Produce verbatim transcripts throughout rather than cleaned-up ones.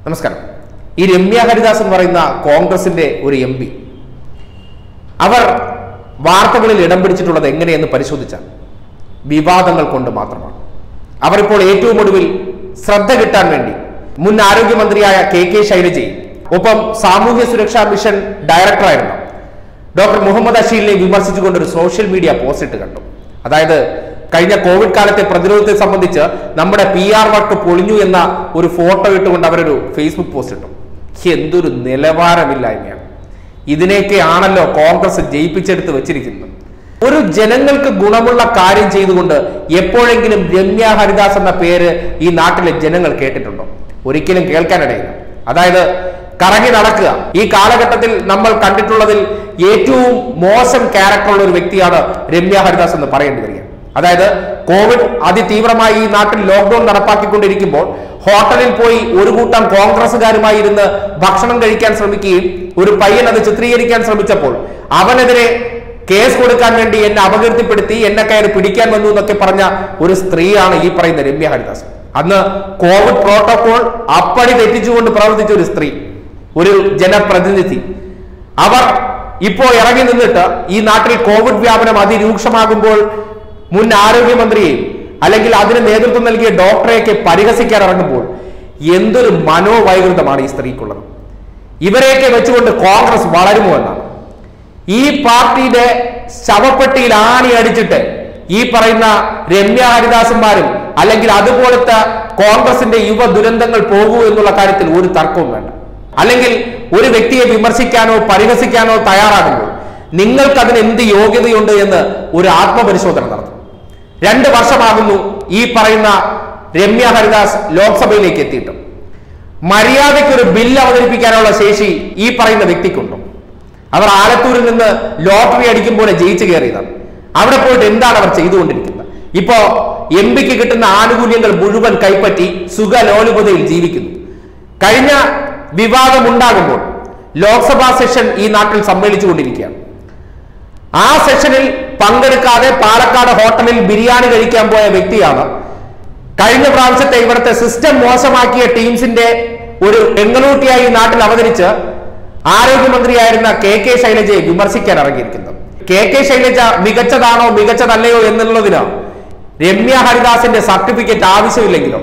നമസ്കാരം. ഈ രമ്യ ഹരിദാസ് എന്ന് പറയുന്ന കോൺഗ്രസിന്റെ ഒരു എം പി അവർ വാർത്തകളിൽ ഇടം പിടിച്ചിട്ടുള്ളത് എങ്ങനെയെന്ന് പരിശോധിച്ചാൽ വിവാദങ്ങൾ കൊണ്ട് മാത്രമാണ്. അവർ ഇപ്പോൾ ഏറ്റവും ഒടുവിൽ ശ്രദ്ധ കിട്ടാൻ വേണ്ടി മുൻ ആരോഗ്യമന്ത്രിയായ കെ കെ ശൈലജയും ഒപ്പം സാമൂഹ്യ സുരക്ഷാ മിഷൻ ഡയറക്ടറായിരുന്ന ഡോക്ടർ മുഹമ്മദ് അഷീലിനെ വിമർശിച്ചുകൊണ്ട് ഒരു സോഷ്യൽ മീഡിയ പോസ്റ്റ് ഇട്ട് കണ്ടു. അതായത് കഴിഞ്ഞ കോവിഡ് കാലത്തെ പ്രതിരോധത്തെ സംബന്ധിച്ച് നമ്മുടെ പി ആർ വർക്ക് പൊളിഞ്ഞു എന്ന ഒരു ഫോട്ടോ ഇട്ടുകൊണ്ട് അവരൊരു ഫേസ്ബുക്ക് പോസ്റ്റ് ഇട്ടു. എന്തൊരു നിലവാരമില്ലായ്മയാണ്! ഇതിനെയൊക്കെ ആണല്ലോ കോൺഗ്രസ് ജയിപ്പിച്ചെടുത്ത് വെച്ചിരിക്കുന്നത്. ഒരു ജനങ്ങൾക്ക് ഗുണമുള്ള കാര്യം ചെയ്തുകൊണ്ട് എപ്പോഴെങ്കിലും രമ്യ ഹരിദാസ് എന്ന പേര് ഈ നാട്ടിലെ ജനങ്ങൾ കേട്ടിട്ടുണ്ടോ? ഒരിക്കലും കേൾക്കാനിടയില്ല. അതായത് കറങ്ങി നടക്കുക. ഈ കാലഘട്ടത്തിൽ നമ്മൾ കണ്ടിട്ടുള്ളതിൽ ഏറ്റവും മോശം ക്യാരക്ടറുള്ള ഒരു വ്യക്തിയാണ് രമ്യ ഹരിദാസ് എന്ന് പറയേണ്ടി വരിക. അതായത് കോവിഡ് അതിതീവ്രമായി ഈ നാട്ടിൽ ലോക്ക്ഡൌൺ നടപ്പാക്കിക്കൊണ്ടിരിക്കുമ്പോൾ ഹോട്ടലിൽ പോയി ഒരു കൂട്ടം കോൺഗ്രസുകാരുമായി ഇരുന്ന് ഭക്ഷണം കഴിക്കാൻ ശ്രമിക്കുകയും ഒരു പയ്യൻ അത് ചിത്രീകരിക്കാൻ ശ്രമിച്ചപ്പോൾ അവനെതിരെ കേസ് കൊടുക്കാൻ വേണ്ടി എന്നെ അപകീർത്തിപ്പെടുത്തി, എന്നെ കയറി പിടിക്കാൻ വന്നു എന്നൊക്കെ പറഞ്ഞ ഒരു സ്ത്രീയാണ് ഈ പറയുന്ന രമ്യ ഹരിദാസ്. അന്ന് കോവിഡ് പ്രോട്ടോകോൾ അപ്പടി തെറ്റിച്ചുകൊണ്ട് പ്രവർത്തിച്ച ഒരു സ്ത്രീ, ഒരു ജനപ്രതിനിധി. അവർ ഇപ്പോ ഇറങ്ങി നിന്നിട്ട് ഈ നാട്ടിൽ കോവിഡ് വ്യാപനം അതിരൂക്ഷമാകുമ്പോൾ മുൻ ആരോഗ്യമന്ത്രിയെയും അല്ലെങ്കിൽ അതിന് നേതൃത്വം നൽകിയ ഡോക്ടറെയൊക്കെ പരിഹസിക്കാൻ ഇറങ്ങുമ്പോൾ എന്തൊരു മനോവൈകൃതമാണ് ഈ സ്ത്രീക്കുള്ളത്. ഇവരെയൊക്കെ വെച്ചുകൊണ്ട് കോൺഗ്രസ് വളരുമോ എന്നാണ്. ഈ പാർട്ടിയുടെ ശവപ്പെട്ടിയിൽ ആണി അടിച്ചിട്ട് ഈ പറയുന്ന രമ്യ ഹരിദാസന്മാരും അല്ലെങ്കിൽ അതുപോലത്തെ കോൺഗ്രസിന്റെ യുവ ദുരന്തങ്ങൾ പോകൂ എന്നുള്ള കാര്യത്തിൽ ഒരു തർക്കവും വേണ്ട. അല്ലെങ്കിൽ ഒരു വ്യക്തിയെ വിമർശിക്കാനോ പരിഹസിക്കാനോ തയ്യാറാകുമ്പോൾ നിങ്ങൾക്ക് അതിന് എന്ത് യോഗ്യതയുണ്ട് എന്ന് ഒരു ആത്മപരിശോധന നടത്തും. രണ്ട് വർഷമാകുന്നു ഈ പറയുന്ന രമ്യ ഹരിദാസ് ലോക്സഭയിലേക്ക് എത്തിയിട്ടും മര്യാദയ്ക്ക് ഒരു ബില്ല് അവതരിപ്പിക്കാനുള്ള ശേഷി ഈ പറയുന്ന വ്യക്തിക്കുണ്ടോ? അവർ ആലത്തൂരിൽ നിന്ന് ലോട്ടറി അടിക്കും പോലെ ജയിച്ചു കയറിയതാണ്. അവിടെ പോയിട്ട് എന്താണ് അവർ ചെയ്തുകൊണ്ടിരിക്കുന്നത്? ഇപ്പോ എം പിക്ക് കിട്ടുന്ന ആനുകൂല്യങ്ങൾ മുഴുവൻ കൈപ്പറ്റി സുഖലോലുപതയിൽ ജീവിക്കുന്നു. കഴിഞ്ഞ വിവാദം ഉണ്ടാകുമ്പോൾ ലോക്സഭാ സെഷൻ ഈ നാട്ടിൽ സമ്മേളിച്ചുകൊണ്ടിരിക്കുകയാണ്. ആ സെഷനിൽ പങ്കെടുക്കാതെ പാലക്കാട് ഹോട്ടലിൽ ബിരിയാണി കഴിക്കാൻ പോയ വ്യക്തിയാണ് കഴിഞ്ഞ പ്രാവശ്യത്തെ ഇവിടുത്തെ സിസ്റ്റം മോശമാക്കിയ ടീംസിന്റെ ഒരു എങ്ങനൂട്ടിയായി നാട്ടിൽ അവതരിച്ച് ആരോഗ്യമന്ത്രിയായിരുന്ന കെ കെ ശൈലജയെ വിമർശിക്കാൻ ഇറങ്ങിയിരിക്കുന്നത്. കെ കെ ശൈലജ മികച്ചതാണോ മികച്ചതല്ലയോ എന്നുള്ളതിന് രമ്യ ഹരിദാസിന്റെ സർട്ടിഫിക്കറ്റ് ആവശ്യമില്ലെങ്കിലോ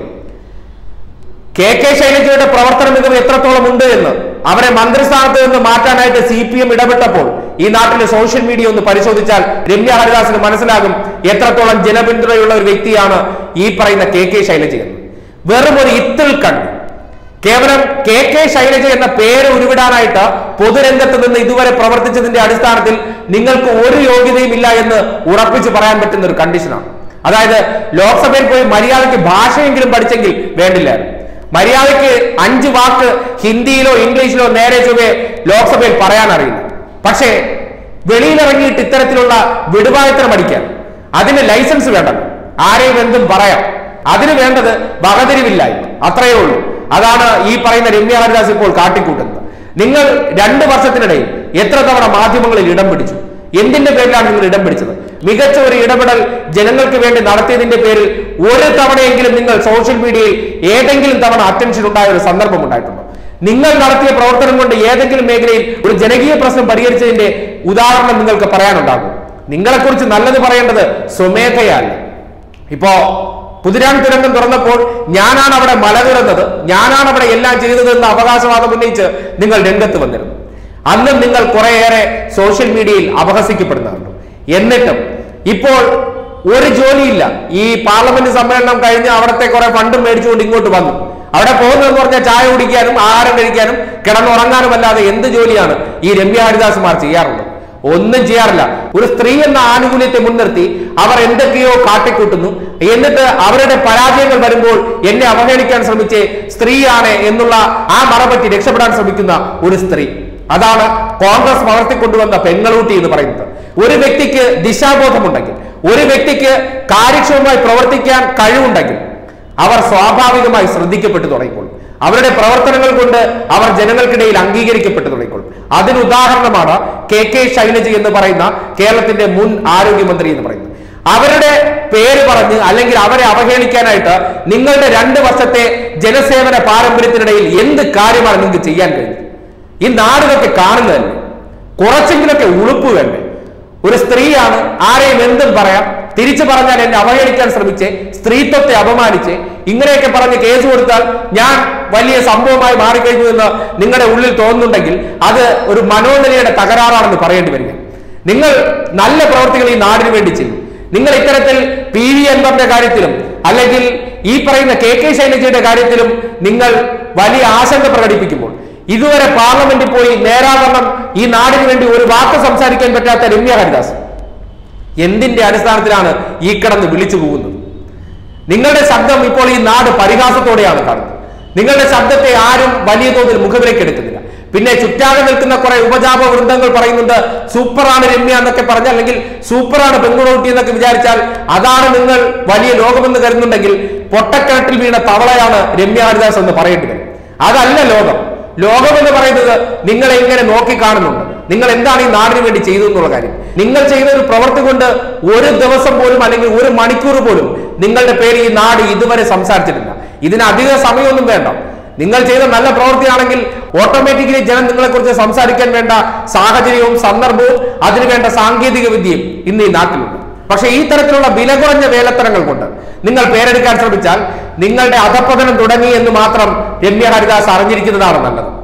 കെ കെ ശൈലജയുടെ പ്രവർത്തന മികവ് എത്രത്തോളം ഉണ്ട് എന്ന് അവരെ മന്ത്രിസ്ഥാനത്ത് നിന്ന് മാറ്റാനായിട്ട് സി പി എം ഇടപെട്ടപ്പോൾ ഈ നാട്ടിലെ സോഷ്യൽ മീഡിയ ഒന്ന് പരിശോധിച്ചാൽ രമ്യ ഹരിദാസിന് മനസ്സിലാകും എത്രത്തോളം ജനപിന്തുണയുള്ള ഒരു വ്യക്തിയാണ് ഈ പറയുന്ന കെ കെ ശൈലജ എന്ന്. വെറും ഒരു ഇത്തിൽ കണ്ട് കേവലം കെ കെ ശൈലജ എന്ന പേര് ഉരുവിടാനായിട്ട് പൊതുരംഗത്ത് നിന്ന് ഇതുവരെ പ്രവർത്തിച്ചതിന്റെ അടിസ്ഥാനത്തിൽ നിങ്ങൾക്ക് ഒരു യോഗ്യതയും ഇല്ല എന്ന് ഉറപ്പിച്ച് പറയാൻ പറ്റുന്ന ഒരു കണ്ടീഷനാണ്. അതായത് ലോക്സഭയിൽ പോയി മര്യാദയ്ക്ക് ഭാഷയെങ്കിലും പഠിച്ചെങ്കിൽ വേണ്ടില്ലായിരുന്നു. മര്യാദയ്ക്ക് അഞ്ച് വാക്ക് ഹിന്ദിയിലോ ഇംഗ്ലീഷിലോ നേരെ ചൊവ്വേ ലോക്സഭയിൽ പറയാൻ അറിയില്ല. പക്ഷേ വെളിയിലിറങ്ങിയിട്ട് ഇത്തരത്തിലുള്ള വിടുവായത്തരം അടിക്കാൻ അതിന് ലൈസൻസ് വേണ്ട. ആരെയും എന്തും പറയാം. അതിന് വേണ്ടത് വകതിരിവില്ലായ്മ, അത്രയേ ഉള്ളൂ. അതാണ് ഈ പറയുന്ന രമ്യ ഹരിദാസ് ഇപ്പോൾ കാട്ടിക്കൂട്ടുന്നത്. നിങ്ങൾ രണ്ട് വർഷത്തിനിടയിൽ എത്ര തവണ മാധ്യമങ്ങളിൽ ഇടം പിടിച്ചു? എന്തിന്റെ പേരിലാണ് നിങ്ങൾ ഇടം പിടിച്ചത്? മികച്ച ഒരു ഇടപെടൽ ജനങ്ങൾക്ക് വേണ്ടി നടത്തിയതിന്റെ പേരിൽ ഒരു തവണയെങ്കിലും നിങ്ങൾ സോഷ്യൽ മീഡിയയിൽ ഏതെങ്കിലും തവണ അറ്റൻഷൻ ഉണ്ടായ ഒരു സന്ദർഭം ഉണ്ടായിട്ടുണ്ടോ? നിങ്ങൾ നടത്തിയ പ്രവർത്തനം കൊണ്ട് ഏതെങ്കിലും മേഖലയിൽ ഒരു ജനകീയ പ്രശ്നം പരിഹരിച്ചതിന്റെ ഉദാഹരണം നിങ്ങൾക്ക് പറയാനുണ്ടാകും. നിങ്ങളെക്കുറിച്ച് നല്ലത് പറയേണ്ടത് സ്വമേധയല്ല. ഇപ്പോ പുതിരാൻ തുരങ്കം തുറന്നപ്പോൾ ഞാനാണ് അവിടെ മല തുറന്നത്, ഞാനാണ് അവിടെ എല്ലാം ചെയ്തത് എന്ന അവകാശവാദം ഉന്നയിച്ച് നിങ്ങൾ രംഗത്ത് വന്നിരുന്നു. അന്നും നിങ്ങൾ കുറേയേറെ സോഷ്യൽ മീഡിയയിൽ അപഹസിക്കപ്പെടുന്നുണ്ട്. എന്നിട്ടും ഇപ്പോൾ ഒരു ജോലിയില്ല. ഈ പാർലമെന്റ് സമ്മേളനം കഴിഞ്ഞ് അവിടത്തെ കുറെ ഫണ്ടും മേടിച്ചുകൊണ്ട് ഇങ്ങോട്ട് വന്നു. അവിടെ പോകുന്നതെന്ന് പറഞ്ഞാൽ ചായ കുടിക്കാനും ആഹാരം കഴിക്കാനും കിടന്നുറങ്ങാനും അല്ലാതെ എന്ത് ജോലിയാണ് ഈ രമ്യ ഹരിദാസുമാർ ചെയ്യാറുള്ളത്? ഒന്നും ചെയ്യാറില്ല. ഒരു സ്ത്രീ എന്ന ആനുകൂല്യത്തെ മുൻനിർത്തി അവർ എന്തൊക്കെയോ കാട്ടിക്കൂട്ടുന്നു. എന്നിട്ട് അവരുടെ പരാജയങ്ങൾ വരുമ്പോൾ എന്നെ അവഹേളിക്കാൻ ശ്രമിച്ച് സ്ത്രീയാണ് എന്നുള്ള ആ മറപറ്റി രക്ഷപ്പെടാൻ ശ്രമിക്കുന്ന ഒരു സ്ത്രീ. അതാണ് കോൺഗ്രസ് വളർത്തിക്കൊണ്ടുവന്ന പെങ്ങളൂട്ടി എന്ന് പറയുന്നത്. ഒരു വ്യക്തിക്ക് ദിശാബോധമുണ്ടെങ്കിൽ, ഒരു വ്യക്തിക്ക് കാര്യക്ഷമമായി പ്രവർത്തിക്കാൻ കഴിവുണ്ടെങ്കിൽ അവർ സ്വാഭാവികമായി ശ്രദ്ധിക്കപ്പെട്ടു തുടങ്ങിക്കോളും. അവരുടെ പ്രവർത്തനങ്ങൾ കൊണ്ട് അവർ ജനങ്ങൾക്കിടയിൽ അംഗീകരിക്കപ്പെട്ടു തുടങ്ങിക്കോളും. അതിന് ഉദാഹരണമാണ് കെ കെ ശൈലജ എന്ന് പറയുന്ന കേരളത്തിന്റെ മുൻ ആരോഗ്യമന്ത്രി എന്ന് പറയുന്നത്. അവരുടെ പേര് പറഞ്ഞ് അല്ലെങ്കിൽ അവരെ അവഹേളിക്കാനായിട്ട് നിങ്ങളുടെ രണ്ട് വർഷത്തെ ജനസേവന പാരമ്പര്യത്തിനിടയിൽ എന്ത് കാര്യമാണ് നിങ്ങൾക്ക് ചെയ്യാൻ കഴിഞ്ഞത്? ഈ നാടുകളൊക്കെ കാണുന്നതല്ലേ? കുറച്ചെങ്കിലൊക്കെ ഉളുപ്പ് വേണ്ടേ? ഒരു സ്ത്രീയാണ്, ആരെയും എന്തും പറയാം, തിരിച്ചു പറഞ്ഞാൽ എന്നെ അവഹേളിക്കാൻ ശ്രമിച്ച് സ്ത്രീത്വത്തെ അപമാനിച്ച് ഇങ്ങനെയൊക്കെ പറഞ്ഞ് കേസ് കൊടുത്താൽ ഞാൻ വലിയ സംഭവമായി മാറിക്കഴിഞ്ഞു എന്ന് നിങ്ങളുടെ ഉള്ളിൽ തോന്നുന്നുണ്ടെങ്കിൽ അത് ഒരു മനോനിലയുടെ തകരാറാണെന്ന് പറയേണ്ടി വരിക. നിങ്ങൾ നല്ല പ്രവർത്തികൾ ഈ നാടിന് വേണ്ടി ചെയ്യും. നിങ്ങൾ ഇത്തരത്തിൽ പി വി അൻവറിന്റെ കാര്യത്തിലും അല്ലെങ്കിൽ ഈ പറയുന്ന കെ കെ ശൈലജയുടെ കാര്യത്തിലും നിങ്ങൾ വലിയ ആശങ്ക പ്രകടിപ്പിക്കുമ്പോൾ ഇതുവരെ പാർലമെന്റിൽ പോയി നേരാവണ്ണം ഈ നാടിന് വേണ്ടി ഒരു വാക്ക് സംസാരിക്കാൻ പറ്റാത്ത രമ്യ ഹരിദാസ് എന്തിന്റെ അടിസ്ഥാനത്തിലാണ് ഈ കിടന്ന് വിളിച്ചു പോകുന്നത്? നിങ്ങളുടെ ശബ്ദം ഇപ്പോൾ ഈ നാട് പരിഹാസത്തോടെയാണ് കാണുന്നത്. നിങ്ങളുടെ ശബ്ദത്തെ ആരും വലിയ തോതിൽ മുഖവിലേക്ക് എടുക്കുന്നില്ല. പിന്നെ ചുറ്റാകെ നിൽക്കുന്ന കുറെ ഉപജാപ വൃന്ദങ്ങൾ പറയുന്നുണ്ട് സൂപ്പറാണ് രമ്യ എന്നൊക്കെ പറഞ്ഞ, അല്ലെങ്കിൽ സൂപ്പറാണ് പെൺകുട്ടി എന്നൊക്കെ വിചാരിച്ചാൽ അതാണ് നിങ്ങൾ വലിയ ലോകമെന്ന് കരുതുന്നുണ്ടെങ്കിൽ പൊട്ടക്കിണറ്റിൽ വീണ തവളയാണ് രമ്യ ഹരിദാസ് എന്ന് പറയേണ്ടി വരും. അതല്ല ലോകം. ലോകം എന്ന് പറയുന്നത് നിങ്ങളെ ഇങ്ങനെ നോക്കി കാണുന്നുണ്ട്. നിങ്ങൾ എന്താണ് ഈ നാടിന് വേണ്ടി ചെയ്തു എന്നുള്ള കാര്യം. നിങ്ങൾ ചെയ്ത ഒരു പ്രവൃത്തി കൊണ്ട് ഒരു ദിവസം പോലും അല്ലെങ്കിൽ ഒരു മണിക്കൂർ പോലും നിങ്ങളുടെ പേര് ഈ നാട് ഇതുവരെ സംസാരിച്ചിട്ടില്ല. ഇതിന് അധിക സമയമൊന്നും വേണ്ട. നിങ്ങൾ ചെയ്ത നല്ല പ്രവൃത്തിയാണെങ്കിൽ ഓട്ടോമാറ്റിക്കലി ജനം നിങ്ങളെ കുറിച്ച് സംസാരിക്കാൻ വേണ്ട സാഹചര്യവും സന്ദർഭവും അതിനുവേണ്ട സാങ്കേതിക വിദ്യയും ഇന്ന് ഈ നാട്ടിലുണ്ട്. പക്ഷെ ഈ തരത്തിലുള്ള വില കുറഞ്ഞ വേലത്തരങ്ങൾ കൊണ്ട് നിങ്ങൾ പേരെടുക്കാൻ ശ്രമിച്ചാൽ നിങ്ങളുടെ അധപ്പതനം തുടങ്ങി എന്ന് മാത്രം രമ്യ ഹരിദാസ് അറിഞ്ഞിരിക്കുന്നതാണ് നല്ലത്.